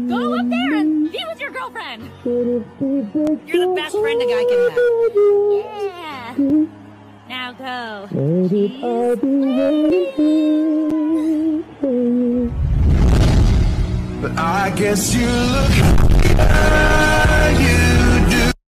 Go up there and be with your girlfriend. You're the best friend a guy can have. Yeah. Now go. I'll be waiting for you. But I guess you look